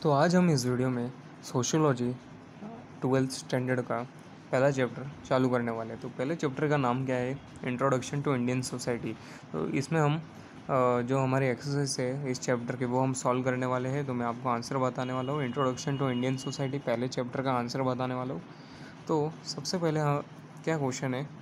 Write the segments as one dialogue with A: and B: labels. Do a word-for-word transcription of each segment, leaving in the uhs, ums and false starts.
A: तो आज हम इस वीडियो में सोशियोलॉजी ट्वेल्थ स्टैंडर्ड का पहला चैप्टर चालू करने वाले हैं। तो पहले चैप्टर का नाम क्या है? Introduction to Indian society. तो इसमें हम अ, जो हमारी एक्सरसाइज है इस चैप्टर के वो हम सॉल्व करने वाले हैं। तो मैं आपको आंसर बताने वाला हूँ। इंट्रोडक्शन टू इंडियन सोसाइटी पहले चैप्टर का आंसर बताने वाला हूँ। तो सबसे पहले हाँ, क्या क्वेश्चन है?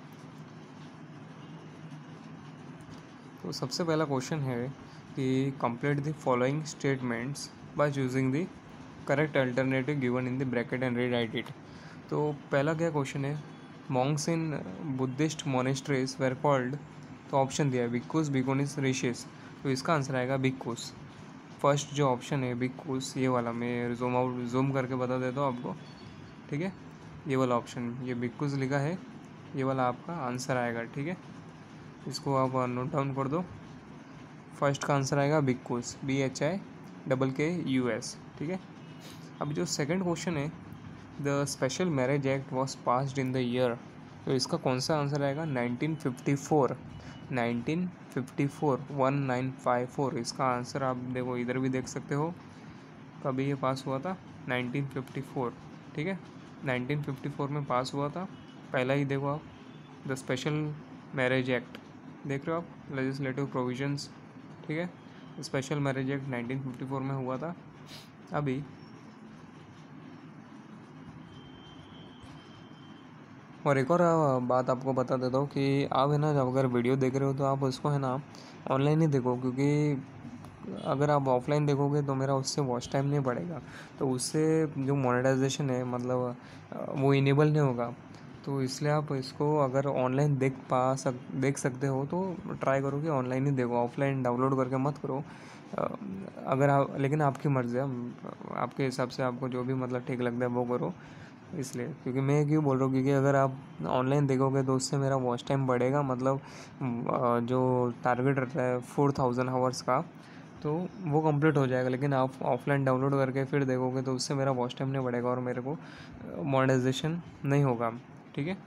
A: तो सबसे पहला क्वेश्चन है कि complete the following statements by choosing the correct alternative given in the bracket and rewrite it. तो पहला क्या क्वेश्चन है? Monks in Buddhist monasteries were called. तो ऑप्शन दिया है भिक्खुस, भिक्खुनीस, ऋषिस। तो इसका आंसर आएगा भिक्खुस। फर्स्ट जो ऑप्शन है भिक्खुस, ये वाला मैं जूम आउट जूम करके बता देता हूँ आपको, ठीक है। ये वाला ऑप्शन, ये भिक्खुस लिखा है, ये वाला आपका आंसर आएगा, ठीक है। इसको आप नोट डाउन कर दो। फर्स्ट का आंसर आएगा bhikkhus, B H I double K U S, ठीक है। अब जो सेकंड क्वेश्चन है, the special marriage act was passed in the year. तो इसका कौन सा आंसर आएगा? Nineteen fifty four. Nineteen fifty four, one nine five four. इसका आंसर आप देखो, इधर भी देख सकते हो कभी ये पास हुआ था, नाइनटीन फिफ्टी फोर, ठीक है। नाइनटीन फिफ्टी फोर में पास हुआ था। पहला ही देखो आप, द स्पेशल मैरिज एक्ट देख रहे हो आप, लेजिस्लेटिव प्रोविजंस, ठीक है। Special marriage act nineteen fifty four में हुआ था। अभी और एक और अ, बात आपको बता देता हूँ कि आप है ना, जब अगर वीडियो देख रहे हो तो आप उसको है ना ऑनलाइन ही देखो, क्योंकि अगर आप ऑफलाइन देखोगे तो मेरा उससे वॉच टाइम नहीं बढ़ेगा। तो उससे जो मोनेटाइजेशन है मतलब अ, वो इनेबल नहीं होगा। तो इसलिए आप इसको अगर ऑनलाइन देख पा सक देख सकते हो तो ट्राई करो कि ऑनलाइन ही देखो, ऑफलाइन डाउनलोड करके मत करो। अ, अगर आप, लेकिन आपकी मर्ज़ी है, आपके हिसाब से आपको जो भी मतलब ठीक लगता है वो करो। इसलिए क्योंकि मैं क्यों बोल रहा हूँ, क्योंकि अगर आप ऑनलाइन देखोगे तो उससे मेरा वॉच टाइम बढ़ेगा, मतलब अ, जो टारगेट रहता है फोर थाउजेंड आवर्स का, तो वो कंप्लीट हो जाएगा। लेकिन आप ऑफलाइन डाउनलोड करके फिर देखोगे तो उससे मेरा वॉच टाइम नहीं बढ़ेगा और मेरे को मोनेटाइजेशन नहीं होगा, ठीक है।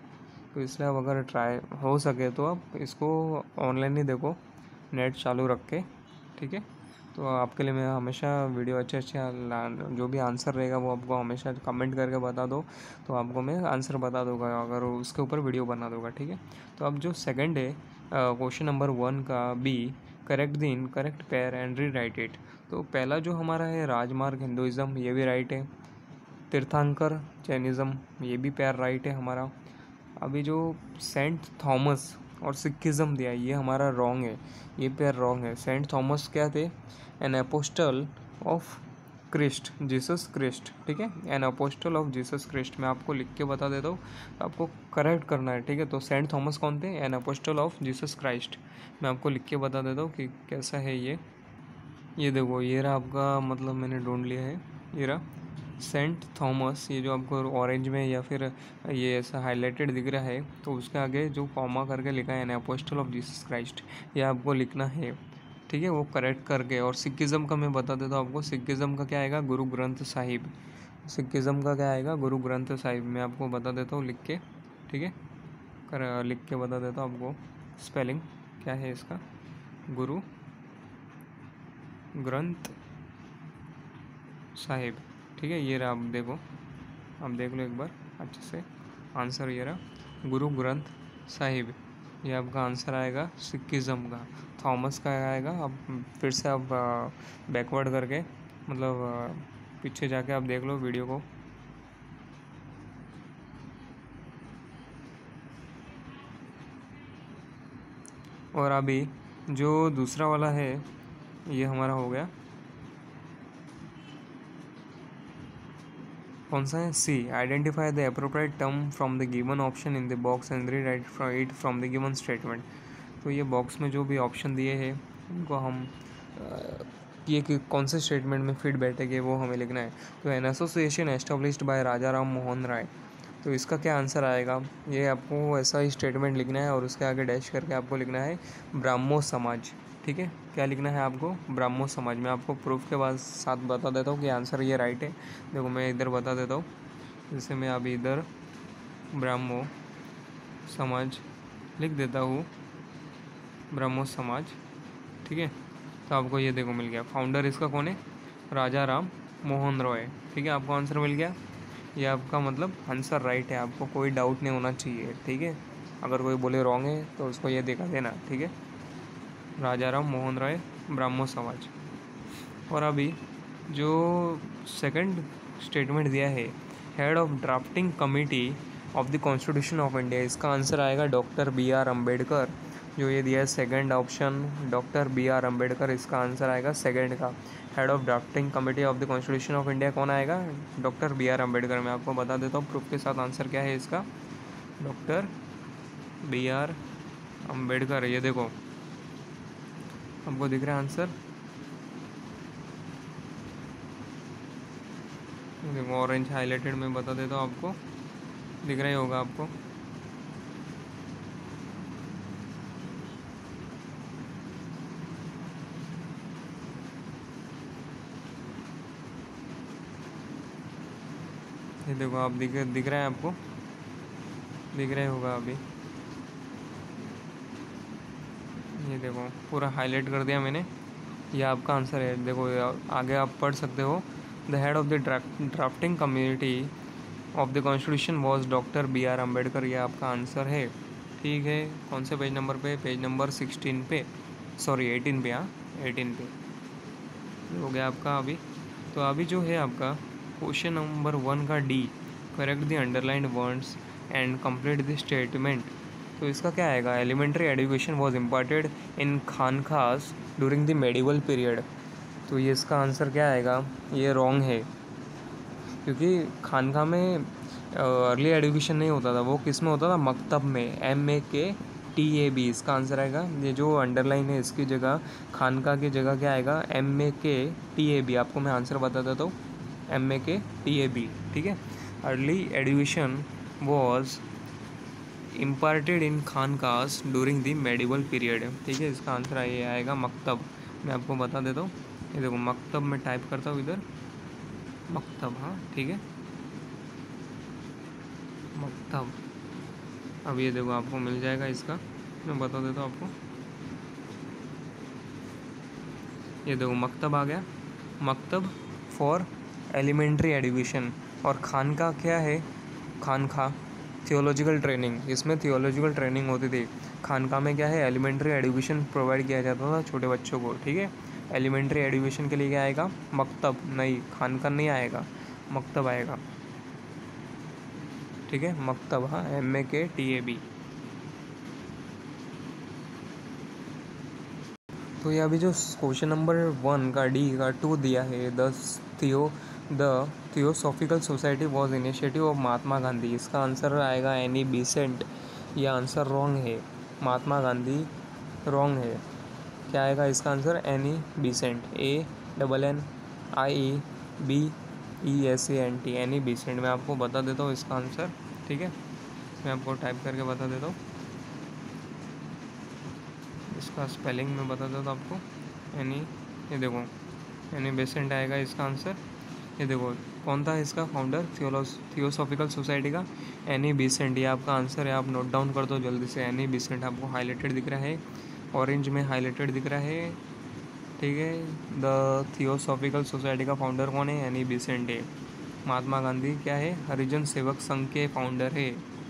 A: तो इसलिए आप अगर ट्राई हो सके तो आप इसको ऑनलाइन ही देखो, नेट चालू रख के, ठीक है। तो आपके लिए मैं हमेशा वीडियो अच्छे अच्छे जो भी आंसर रहेगा वो आपको हमेशा कमेंट करके बता दो, तो आपको मैं आंसर बता दूंगा, अगर उसके ऊपर वीडियो बना दूंगा, ठीक है। तो अब जो सेकंड है, क्वेश्चन नंबर वन का B, correct the incorrect pair and rewrite it. तो पहला जो हमारा है राजमार्ग हिंदुज़म, ये भी राइट है। तीर्थंकर जैनिज़्म, ये भी पेयर राइट है हमारा। अभी जो सेंट थॉमस और सिखिज़्म दिया है ये हमारा रॉन्ग है, ये पेयर रॉन्ग है। सेंट थॉमस क्या थे? An apostle of Christ, Jesus Christ, ठीक है। An apostle of Jesus Christ मैं आपको लिख के बता देता हूँ, आपको करेक्ट करना है, ठीक है। तो सेंट थॉमस कौन थे? An apostle of Jesus Christ. मैं आपको लिख के बता देता हूँ कि कैसा है ये ये देखो, ये रहा आपका, मतलब मैंने ढूंढ लिया है, ये रहा सेंट थॉमस। ये जो आपको ऑरेंज में या फिर ये ऐसा हाईलाइटेड दिख रहा है, तो उसके आगे जो कॉमा करके लिखा है an apostle of Jesus Christ, ये आपको लिखना है, ठीक है, वो करेक्ट करके। और सिखिज़्म का मैं बता देता हूँ आपको, सिखिज़्म का क्या आएगा? गुरु ग्रंथ साहिब। सिखिज़्म का क्या आएगा? गुरु ग्रंथ साहिब। मैं आपको बता देता हूँ लिख के, ठीक है, कर लिख के बता देता हूँ आपको स्पेलिंग क्या है इसका, गुरु ग्रंथ साहिब, ठीक है। ये रहा, आप देखो, आप देख लो एक बार अच्छे से, आंसर ये रहा गुरु ग्रंथ साहिब। ये आपका आंसर आएगा सिखिज़्म का। थॉमस का आएगा, अब फिर से आप बैकवर्ड करके, मतलब आ, पीछे जाके आप देख लो वीडियो को। और अभी जो दूसरा वाला है ये हमारा हो गया, कौन सा है? C, identify the appropriate term from the given option in the box and rewrite it from the given statement. तो ये बॉक्स में जो भी ऑप्शन दिए हैं उनको हम अ, ये कि कौन से स्टेटमेंट में फिट बैठेंगे वो हमें लिखना है। तो an association established by Raja Ram Mohan Roy, तो इसका क्या आंसर आएगा? ये आपको ऐसा ही स्टेटमेंट लिखना है और उसके आगे डैश करके आपको लिखना है ब्राह्मो समाज, ठीक है। क्या लिखना है आपको? ब्राह्मो समाज। मैं आपको प्रूफ के बाद साथ बता देता हूँ कि आंसर ये राइट है। देखो मैं इधर बता देता हूँ, जैसे मैं अभी इधर ब्राह्मो समाज लिख देता हूँ, ब्रह्मो समाज, ठीक है। तो आपको ये देखो मिल गया। फाउंडर इसका कौन है? राजा राम मोहन रॉय। ठीक है, आपको आंसर मिल गया। ये आपका मतलब आंसर राइट है, आपको कोई डाउट नहीं होना चाहिए। ठीक है, अगर कोई बोले रॉन्ग है तो उसको ये दिखा देना। ठीक है, राजा राम मोहन राय, ब्राह्मो समाज। और अभी जो सेकंड स्टेटमेंट दिया है, head of drafting committee of the constitution of India, इसका आंसर आएगा डॉक्टर बी आर अम्बेडकर। जो ये दिया है second option, doctor B R Ambedkar, इसका आंसर आएगा सेकंड का। Head of drafting committee of the constitution of India कौन आएगा? Doctor B R Ambedkar. मैं आपको बता देता हूँ प्रूफ के साथ आंसर क्या है इसका, डॉक्टर बी आर अम्बेडकर। ये देखो, आपको दिख रहा है आंसर, देखो ऑरेंज हाईलाइटेड में बता देता हूँ आपको, दिख रहा ही होगा आपको। ये देखो, आप दिख दिख रहा है आपको, दिख रहा ही होगा अभी। ये देखो पूरा हाईलाइट कर दिया मैंने, ये आपका आंसर है। देखो आगे आप पढ़ सकते हो, the head of the drafting community of the constitution was doctor B R Ambedkar, ये आपका आंसर है। ठीक है, कौन से पेज नंबर पे? पेज नंबर सिक्सटीन पे, सॉरी एटीन पे। हाँ, एटीन पे हो गया आपका अभी। तो अभी जो है आपका क्वेश्चन नंबर वन का D, correct the underlined words and complete the statement. तो इसका क्या आएगा? Elementary education was imparted in khanqahs during the medieval period. तो ये इसका आंसर क्या आएगा? ये रॉन्ग है, क्योंकि खानका में अर्ली एजुकेशन नहीं होता था, वो किस में होता था? मकतब में, M A K T A B, इसका आंसर आएगा। ये जो अंडरलाइन है इसकी जगह, खानका की जगह क्या आएगा? M A K T A B. आपको मैं आंसर बता देता हूँ, M A K T A B. ठीक है, early education was imparted in khanqahs during the medieval period. ठीक है, इसका आंसर ये आएगा मकतब। मैं आपको बता देता हूँ, ये देखो मकतब में टाइप करता हूँ इधर, मकतब। हाँ ठीक है, मकतब। अब ये देखो आपको मिल जाएगा इसका, मैं बता देता हूँ आपको। ये देखो मकतब आ गया, मकतब फॉर एलिमेंट्री एजुकेशन। और खानका क्या है? खानका थियोलॉजिकल ट्रेनिंग, इसमें थियोलॉजिकल ट्रेनिंग होती थी। खानका में क्या है? एलिमेंट्री एजुकेशन प्रोवाइड किया जाता था छोटे बच्चों को। ठीक है, एलिमेंट्री एजुकेशन के लिए क्या आएगा? मकतब, नहीं खानका नहीं आएगा, मकतब आएगा। ठीक है, मकतब। हाँ, M A K T A B. तो ये अभी जो क्वेश्चन नंबर वन का डी का टू दिया है, the theo the theosophical society was initiative of Mahatma Gandhi, इसका आंसर आएगा एनी बीसेंट। ये आंसर रॉन्ग है, महात्मा गांधी रॉन्ग है। क्या आएगा इसका answer? Annie Besant, A double N I E B E S A N T, Annie Besant. मैं आपको बता देता हूँ इसका आंसर। ठीक है, मैं आपको टाइप करके बता देता हूँ, इसका स्पेलिंग में बता देता हूँ आपको। एनी, ये देखो एनी बेसेंट आएगा इसका आंसर। ये देखो कौन था इसका फाउंडर थियोलॉस थियोसॉफिकल सोसाइटी का? Annie Besant. ये आपका आंसर है, आप नोट डाउन कर दो जल्दी से। एनी बीसेंट आपको हाईलाइटेड दिख रहा है, ऑरेंज में हाईलाइटेड दिख रहा है। ठीक है, द थियोसॉफिकल सोसाइटी का फाउंडर कौन है? एनी बीसेंट है। महात्मा गांधी क्या है? हरिजन सेवक संघ के फाउंडर है।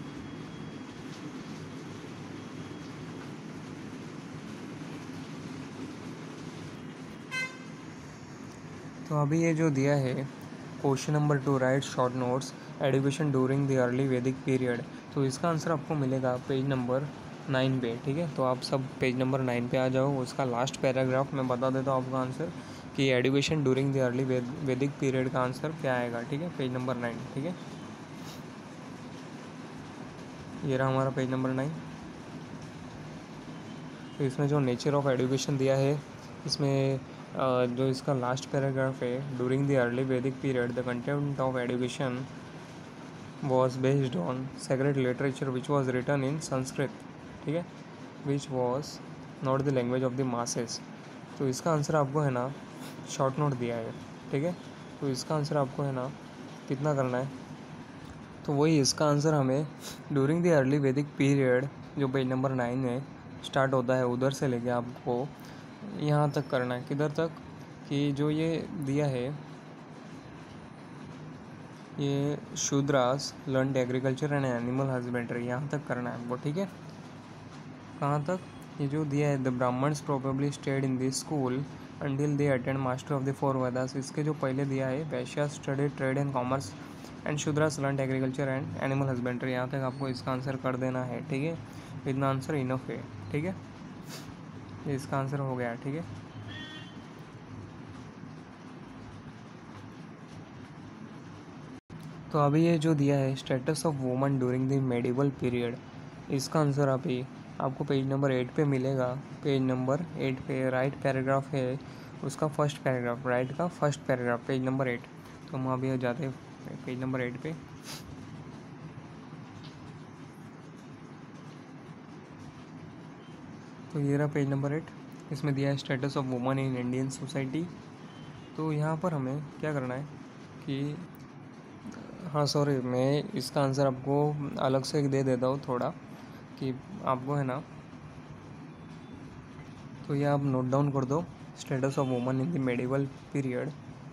A: तो अभी ये जो दिया है question number two, write short notes education during the early Vedic period. तो इसका आंसर आपको मिलेगा पेज नंबर नाइन पे। ठीक है, तो आप सब पेज नंबर नाइन पे आ जाओ। उसका लास्ट पैराग्राफ मैं बता देता हूँ आपका आंसर कि education during the early Vedic period का आंसर क्या आएगा। ठीक है, पेज नंबर नाइन। ठीक है, ये रहा हमारा पेज नंबर नाइन। तो इसमें जो नेचर ऑफ एजुकेशन दिया है, इसमें uh, जो इसका लास्ट पैराग्राफ है, during the early Vedic period the content of education was based on sacred literature which was written in Sanskrit. ठीक है, which was not the language of the masses. तो इसका आंसर आपको है ना शॉर्ट नोट दिया है। ठीक है, तो इसका आंसर आपको है ना कितना करना है? तो वही इसका आंसर हमें during the early Vedic period जो पेज नंबर नाइन में स्टार्ट होता है उधर से लेके आपको यहाँ तक करना है। किधर तक? कि जो ये दिया है ये Shudras learn agriculture and animal husbandry, यहाँ तक करना है हमको, ठीक है। कहाँ तक? ये जो दिया है, the Brahmins probably stayed in this school until they attend master of the four Vedas. इसके जो पहले दिया है, Vaishya study trade and commerce and Shudras learn agriculture and animal husbandry, यहाँ तक आपको इसका आंसर कर देना है, ठीक है। इतना आंसर इनफ है, ठीक है। ये इसका आंसर हो गया, ठीक है। तो अभी ये जो दिया है, status of woman during the medieval period, इसका आंसर अभी आपको पेज नंबर एट पे मिलेगा। पेज नंबर एट पे राइट पैराग्राफ है, उसका फर्स्ट पैराग्राफ, राइट का first paragraph, page number eight. तो हम अभी जाते हैं पेज नंबर एट पे। तो ये रहा पेज नंबर एट, इसमें दिया है status of woman in Indian society. तो यहाँ पर हमें क्या करना है कि, हाँ सॉरी, मैं इसका आंसर आपको अलग से दे देता हूँ थोड़ा, कि आपको है ना, तो ये आप नोट डाउन कर दो, status of woman in the medieval period.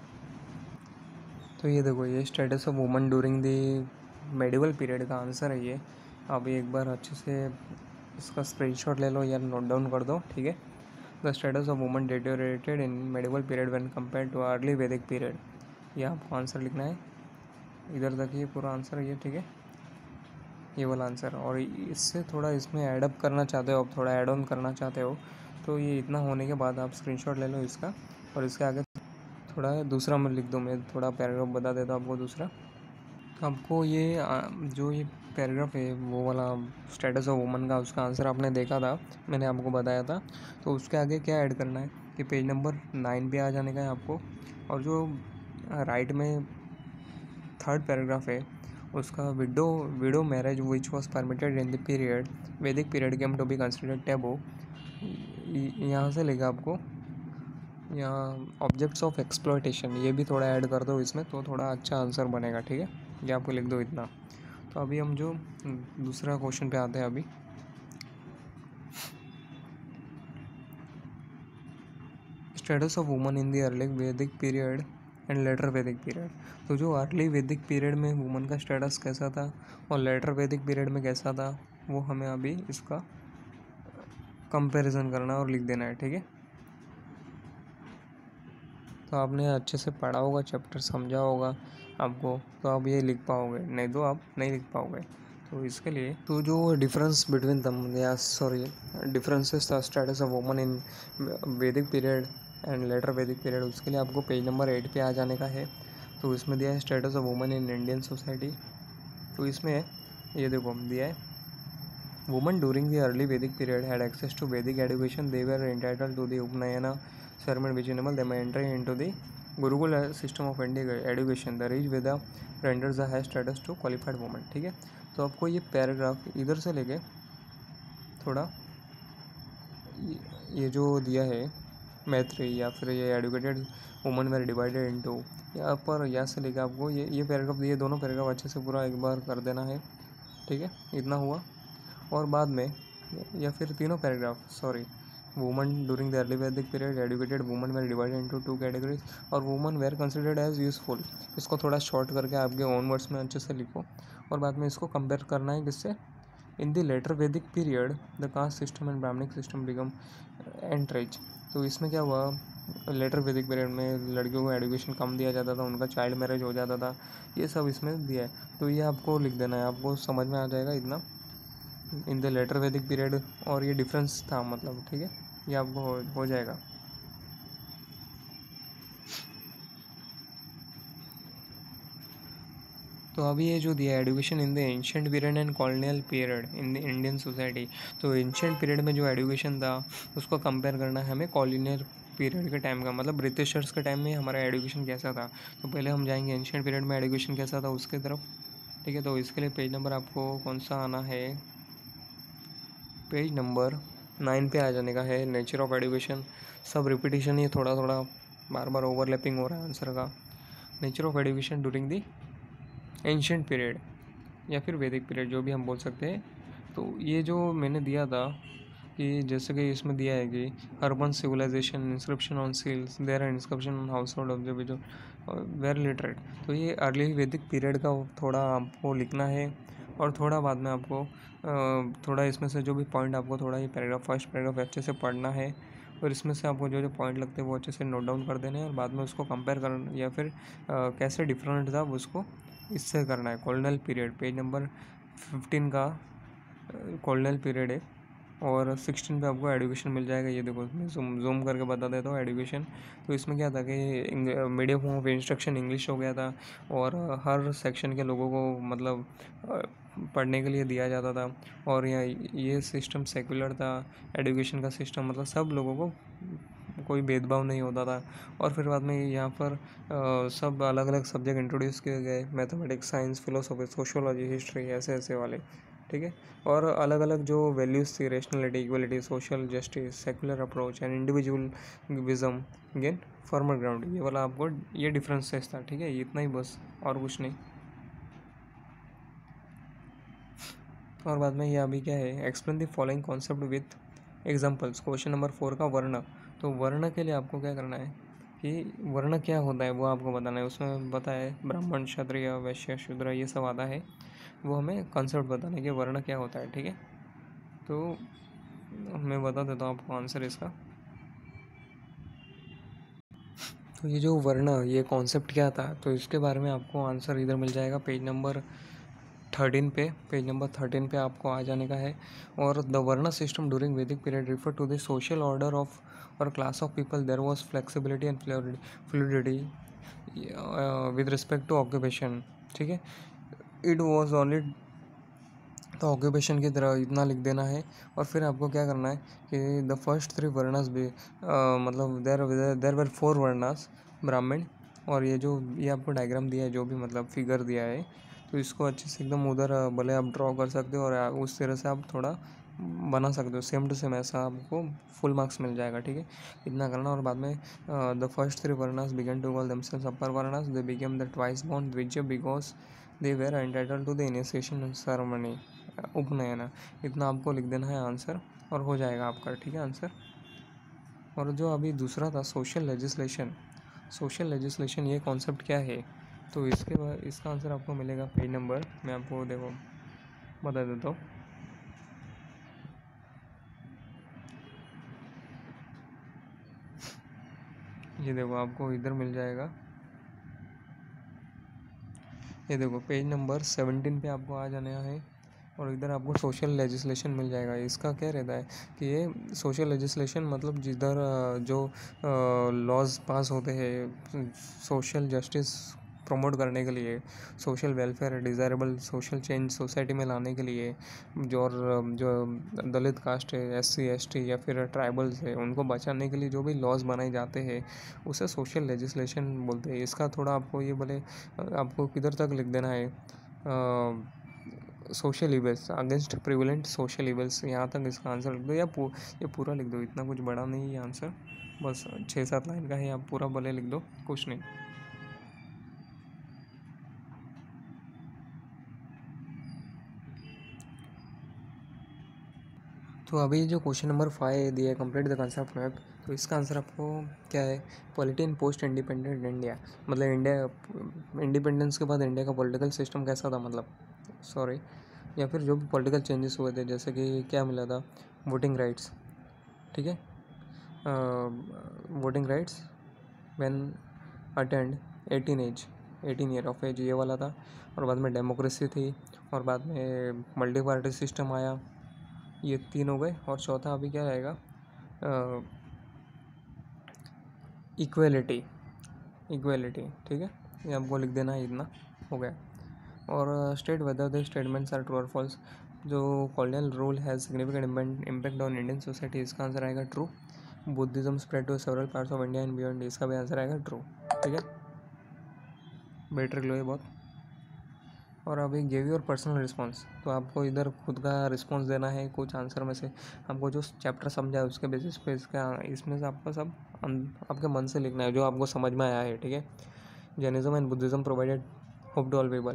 A: तो ये देखो, ये status of woman during the medieval period का आंसर है ये। आप एक बार अच्छे से इसका स्क्रीनशॉट ले लो या नोट डाउन कर दो, ठीक है। The status of woman deteriorated in medieval period when compare to early Vedic period, ये आपको आंसर लिखना है। इधर तक ये पूरा आंसर है ये, ठीक है, ये वाला आंसर। और इससे थोड़ा इसमें ऐडअप करना चाहते हो आप, थोड़ा ऐड ऑन करना चाहते हो, तो ये इतना होने के बाद आप स्क्रीनशॉट ले लो इसका, और इसके आगे थोड़ा दूसरा मैं लिख दूँ, मैं थोड़ा पैराग्राफ बता देता हूँ आपको दूसरा। आपको ये जो ये पैराग्राफ है, वो वाला स्टेटस ऑफ वुमन का, उसका आंसर आपने देखा था, मैंने आपको बताया था। तो उसके आगे क्या ऐड करना है कि पेज नंबर नाइन पे आ जाने का है आपको, और जो राइट में थर्ड पैराग्राफ है, उसका widow widow marriage which was permitted in the period Vedic period came to be considered taboo, यहाँ से लेगा आपको यहाँ ऑब्जेक्ट्स ऑफ एक्सप्लॉयटेशन, ये भी थोड़ा ऐड कर दो इसमें, तो थोड़ा अच्छा आंसर बनेगा, ठीक है। ये आपको लिख दो इतना। तो अभी हम जो दूसरा क्वेश्चन पे आते हैं अभी, status of woman in the early Vedic period and later Vedic period. तो जो अर्ली वैदिक पीरियड में वुमन का स्टेटस कैसा था और लेटर वैदिक पीरियड में कैसा था, वो हमें अभी इसका कंपैरिजन करना और लिख देना है, ठीक है। तो आपने अच्छे से पढ़ा होगा, चैप्टर समझा होगा आपको, तो आप ये लिख पाओगे, नहीं तो आप नहीं लिख पाओगे। तो इसके लिए तो जो डिफरेंस बिटवीन दम या सॉरी डिफरेंसेस था status of woman in Vedic period and later Vedic period, उसके लिए आपको पेज नंबर एट पे आ जाने का है। तो इसमें दिया है status of woman in Indian society. तो इसमें ये देखो दिया है, woman during the early Vedic period had access to Vedic education, they were entitled to the upanayana ceremony which enable them entry into the gurukul system of education. The Rig Veda renders the high status to qualified woman, ठीक है। तो आपको ये paragraph इधर से लेके थोड़ा ये जो दिया है मैत्री, या फिर ये educated woman were divided into, यहाँ पर यहाँ से लेके आपको ये ये पैराग्राफ दिए, दोनों पैराग्राफ अच्छे से पूरा एक बार कर देना है, ठीक है। इतना हुआ। और बाद में या फिर तीनों paragraph, sorry, woman during the early Vedic period, educated woman were divided into two categories, और woman were considered as useful, इसको थोड़ा शॉर्ट करके आपके ओन वर्ड्स में अच्छे से लिखो। और बाद में इसको कंपेयर करना है किससे, in the later Vedic period the caste system and Brahmanic system become entrenched. तो इसमें क्या हुआ, लेटर वैदिक पीरियड में लड़कियों को एजुकेशन कम दिया जाता था, उनका चाइल्ड मैरिज हो जाता था, ये सब इसमें दिया है। तो ये आपको लिख देना है, आपको समझ में आ जाएगा इतना, in the later Vedic period, और ये डिफरेंस था मतलब, ठीक है, ये आपको हो, हो जाएगा। तो अभी ये जो दिया है, education in the ancient period and colonial period in the Indian society. तो एंशिएंट पीरियड में जो एजुकेशन था उसको कंपेयर करना है हमें कॉलोनियल पीरियड के टाइम का, मतलब ब्रिटिशर्स के टाइम में हमारा एजुकेशन कैसा था। तो पहले हम जाएंगे एंशिएंट पीरियड में एजुकेशन कैसा था उसके तरफ, ठीक है। तो इसके लिए पेज नंबर आपको कौन सा आना है, पेज नंबर नाइन पे आ जाने का है। नेचर ऑफ एजुकेशन, सब रिपीटिशन ही, थोड़ा थोड़ा बार बार ओवरलैपिंग हो रहा है आंसर का। Nature of education during the ancient period या फिर वैदिक पीरियड, जो भी हम बोल सकते हैं। तो ये जो मैंने दिया था कि जैसे कि इसमें दिया है कि urban civilization, inscription on seals, there inscription on household observation were literate. तो ये अर्ली वैदिक पीरियड का थोड़ा आपको लिखना है, और थोड़ा बाद में आपको थोड़ा इसमें से जो भी पॉइंट आपको थोड़ा ये पैराग्राफ फर्स्ट पैराग्राफ अच्छे से पढ़ना है, और इसमें से आपको जो जो पॉइंट लगते हैं वो अच्छे से नोट डाउन कर देने हैं, और बाद में उसको कंपेयर करना या फिर आ, कैसे डिफरेंट था उसको इससे करना है। Colonial period page number fifteen का कॉलोनियल पीरियड है, और सिक्सटीन पे आपको एडुकेशन मिल जाएगा। ये देखो मैं जूम जूम करके बता देता हूँ एडुकेशन। तो इसमें क्या था कि medium form of instruction English हो गया था, और हर सेक्शन के लोगों को मतलब पढ़ने के लिए दिया जाता था, और यहाँ ये सिस्टम सेकुलर था। एडुकेशन का सिस्टम मतलब सब लोगों को कोई भेदभाव नहीं होता था। और फिर बाद में यहाँ पर आ, सब अलग अलग सब्जेक्ट इंट्रोड्यूस किए गए, mathematics, science, philosophy, sociology, history, ऐसे ऐसे वाले, ठीक है। और अलग अलग जो वैल्यूज़ थी, rationality, equality, social justice, secular approach and individualism gain formal ground, ये वाला आपको ये डिफरेंसेस था, ठीक है। इतना ही बस, और कुछ नहीं। और बाद में ये अभी क्या है, explain the following concept with examples. Question number four का वर्ण। तो वर्ण के लिए आपको क्या करना है कि वर्ण क्या होता है वो आपको बताना है। उसमें बताया है ब्राह्मण, क्षत्रिय, वैश्य, शूद्र, ये सब आता है, वो हमें कॉन्सेप्ट बताना है कि वर्ण क्या होता है, ठीक है। तो मैं बता देता हूँ आपको आंसर इसका। तो ये जो वर्ण, ये कॉन्सेप्ट क्या था, तो इसके बारे में आपको आंसर इधर मिल जाएगा पेज नंबर थर्टीन पे। पेज नंबर थर्टीन पे आपको आ जाने का है। और the varna system during Vedic period refer to the social order of और class of people. There was flexibility and fluidity with respect to occupation, ठीक है। इट वाज ओनली, तो ऑक्यूपेशन की तरह इतना लिख देना है। और फिर आपको क्या करना है कि द फर्स्ट थ्री वर्णास भी uh, मतलब देर देर वर फोर वर्णास ब्राह्मण। और ये जो ये आपको डायग्राम दिया है, जो भी मतलब फिगर दिया है, तो इसको अच्छे से एकदम उधर भले आप ड्रॉ कर सकते हो, और उस तरह से आप थोड़ा बना सकते हो, सेम टू सेम ऐसा आपको फुल मार्क्स मिल जाएगा, ठीक है। इतना करना। और बाद में the first three varnas began to call themselves upper varnas, they became the twice born dvija because they were entitled to the initiation ceremony, upanayana. इतना आपको लिख देना है आंसर, और हो जाएगा आपका, ठीक है, आंसर। और जो अभी दूसरा था सोशल लेजिस्लेशन, सोशल लेजिस्लेशन ये कॉन्सेप्ट क्या है, तो इसके बाद इसका आंसर आपको मिलेगा पेज नंबर, मैं आपको देखो बता देता हूँ। ये देखो आपको इधर मिल जाएगा, ये देखो पेज नंबर सेवनटीन पे आपको आ जाना है, और इधर आपको सोशल लेजिस्लेशन मिल जाएगा। इसका क्या रहता है कि ये सोशल लेजिस्लेशन मतलब जिधर जो लॉज पास होते हैं सोशल जस्टिस प्रमोट करने के लिए, social welfare, desirable social change society में लाने के लिए, जो और जो दलित कास्ट है, एस सी एस टी या फिर ट्राइबल्स है, उनको बचाने के लिए जो भी लॉज बनाए जाते हैं उसे सोशल लेजिस्लेशन बोलते हैं। इसका थोड़ा आपको ये बोले आपको किधर तक लिख देना है, social evils against prevalent social evils, यहाँ तक इसका आंसर लिख दो, या पू, ये पूरा लिख दो। इतना कुछ बड़ा नहीं है आंसर, बस छः सात लाइन का है, आप पूरा भले लिख दो, कुछ नहीं। तो अभी जो क्वेश्चन नंबर फाइव दिया है, कंप्लीट द कंसेप्ट मैप, तो इसका आंसर आपको क्या है, polity in post independent India, मतलब इंडिया इंडिपेंडेंस के बाद इंडिया का पॉलिटिकल सिस्टम कैसा था, मतलब सॉरी, या फिर जो भी पॉलिटिकल चेंजेस हुए थे, जैसे कि क्या मिला था, वोटिंग राइट्स, ठीक है, voting rights when attend eighteen age eighteen year of age, ये वाला था। और बाद में डेमोक्रेसी थी, और बाद में मल्टी पार्टी सिस्टम आया, ये तीन हो गए। और चौथा अभी क्या रहेगा, इक्वेलिटी, इक्वेलिटी, ठीक है, ये आपको लिख देना है, इतना हो गया। और state whether the statements are true और फॉल्स, जो colonial rule has significant impact on Indian society, इसका आंसर आएगा true. Buddhism spread to several parts of India and beyond, इसका भी आंसर आएगा ट्रू, ठीक है, बेटर लो ये बहुत। और अभी गिव योर पर्सनल रिस्पॉन्स, तो आपको इधर खुद का रिस्पॉन्स देना है कुछ आंसर में से, आपको जो चैप्टर समझा है उसके बेसिस पे इसका इसमें से आपको सब आपके मन से लिखना है जो आपको समझ में आया है, ठीक है। Jainism and Buddhism provided hope to all people,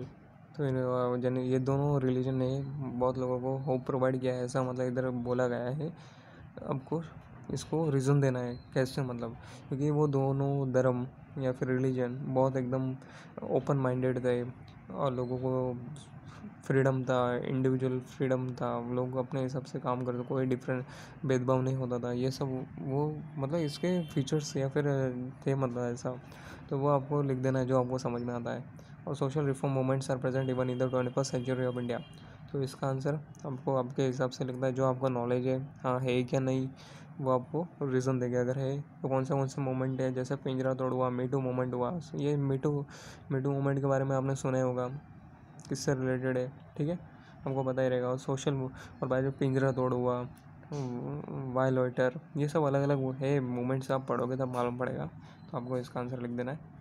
A: तो ये दोनों रिलीजन ने बहुत लोगों को होप प्रोवाइड किया है, ऐसा मतलब इधर बोला गया है। आपको इसको रीज़न देना है कैसे, मतलब क्योंकि वो दोनों धर्म या फिर रिलीजन बहुत एकदम ओपन माइंडेड थे और लोगों को फ्रीडम था, इंडिविजुअल फ्रीडम था, लोग अपने हिसाब से काम करते, कोई डिफरेंट भेदभाव नहीं होता था। ये सब वो मतलब इसके फीचर्स या फिर थे, मतलब ऐसा। तो वो आपको लिख देना है जो आपको समझ में आता है। और social reform movements are present even in the twenty first century of India. तो इसका आंसर आपको आपके हिसाब से लिखना है, जो आपका नॉलेज है, हाँ है क्या नहीं, वो आपको रीज़न देगा। अगर है तो कौन सा कौन सा मूवमेंट है, जैसे पिंजरा तोड़ हुआ, मीटू मूवमेंट हुआ। ये मीटू मीटू मूवमेंट के बारे में आपने सुना ही होगा, किससे रिलेटेड है, ठीक है, हमको पता ही रहेगा। और सोशल और बाय जो पिंजरा तोड़ हुआ, वायलेटर, ये सब अलग अलग वो है मूवमेंट्स, आप पढ़ोगे तब मालूम पड़ेगा। तो आपको इसका आंसर लिख देना है।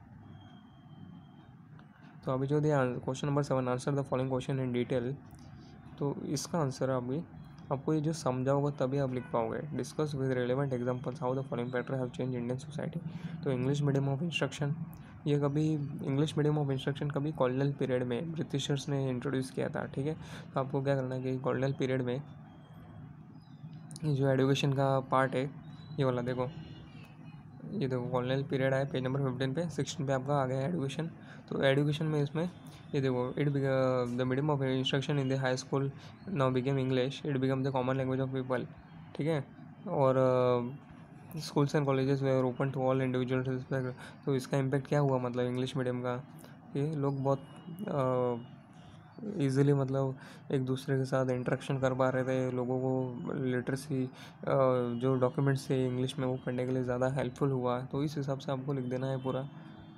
A: तो अभी जो दिया question number seven, answer the following question in detail. तो इसका आंसर अभी आपको ये जो समझा होगा तभी आप लिख पाओगे। Discuss with relevant examples how the following factor have change Indian society. तो इंग्लिश मीडियम ऑफ इंस्ट्रक्शन, ये कभी इंग्लिश मीडियम ऑफ इंस्ट्रक्शन कभी कॉलोनियल पीरियड में ब्रिटिशर्स ने इंट्रोड्यूस किया था, ठीक है। तो आपको क्या करना है कि कॉलोनियल पीरियड में ये जो एजुकेशन का पार्ट है, ये वाला देखो, ये देखो कॉलोनियल पीरियड है पेज नंबर फिफ्टीन पे, सिक्सटीन पे आपका आ गया है एजुकेशन। तो एजुकेशन में इसमें ये देखो, it the medium of instruction in the high school now became English, it become the common language of people, ठीक है। और schools and colleges were open to all individuals. तो इसका इम्पैक्ट क्या हुआ, मतलब इंग्लिश मीडियम का, कि लोग बहुत ईज़िली मतलब एक दूसरे के साथ इंटरेक्शन कर पा रहे थे, लोगों को लिटरेसी जो डॉक्यूमेंट्स थे इंग्लिश में वो पढ़ने के लिए ज़्यादा हेल्पफुल हुआ। तो इस हिसाब से आपको लिख देना है पूरा।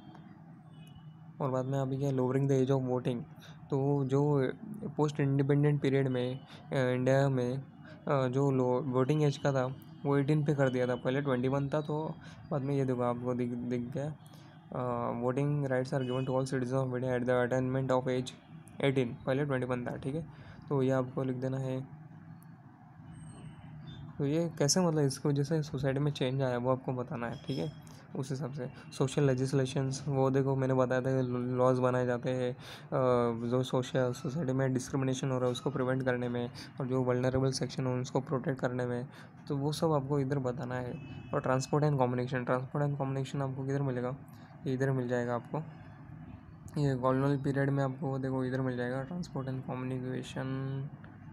A: और बाद में अभी क्या, lowering the age of voting. तो जो पोस्ट इंडिपेंडेंट पीरियड में इंडिया में जो लो वोटिंग एज का था वो एटीन पे कर दिया था, पहले ट्वेंटी वन था। तो बाद में ये देखो आपको दिख दिख गया, voting rights are given to all citizen of India at the attainment of age eighteen, पहले ट्वेंटी वन था, ठीक है। तो ये आपको लिख देना है। तो ये कैसे, मतलब इसकी वजह से सोसाइटी में चेंज आया वो आपको बताना है, ठीक है। उस हिसाब से सोशल लेजिस्लेशंस, वो देखो मैंने बताया था लॉज बनाए जाते हैं जो सोशल सोसाइटी में डिस्क्रिमिनेशन हो रहा है उसको प्रिवेंट करने में, और जो वल्नरेबल सेक्शन हो उसको प्रोटेक्ट करने में। तो वो सब आपको इधर बताना है। और transport and communication, transport and communication आपको किधर मिलेगा, इधर मिल जाएगा आपको। ये कॉलोनियल पीरियड में आपको देखो इधर मिल जाएगा ट्रांसपोर्ट एंड कम्युनिकेशन।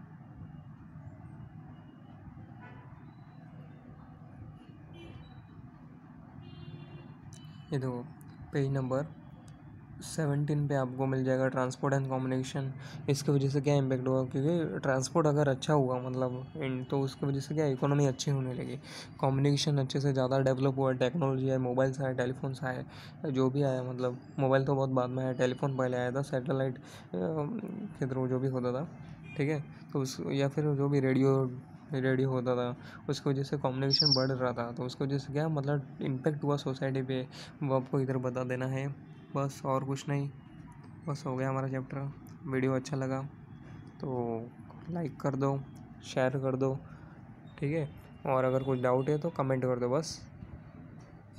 A: ये देखो पेज नंबर सेवनटीन पे आपको मिल जाएगा ट्रांसपोर्ट एंड कम्युनिकेशन। इसकी वजह से क्या इम्पैक्ट हुआ, क्योंकि ट्रांसपोर्ट अगर अच्छा हुआ मतलब इन तो उसकी वजह से क्या इकोनॉमी अच्छी होने लगी, कम्युनिकेशन अच्छे से ज़्यादा डेवलप हुआ, टेक्नोलॉजी है, मोबाइल्स आए, टेलीफोन्स आए, जो भी आया, मतलब मोबाइल तो बहुत बाद में आया, टेलीफोन पहले आया था, सैटेलाइट के थ्रू जो भी होता था, ठीक है। तो उस या फिर जो भी रेडियो रेडियो होता था, उसकी वजह से कम्युनिकेशन बढ़ रहा था। तो उसकी वजह से क्या मतलब इम्पैक्ट हुआ सोसाइटी पे, वो आपको इधर बता देना है बस, और कुछ नहीं। बस हो गया हमारा चैप्टर। वीडियो अच्छा लगा तो लाइक कर दो, शेयर कर दो, ठीक है। और अगर कुछ डाउट है तो कमेंट कर दो बस।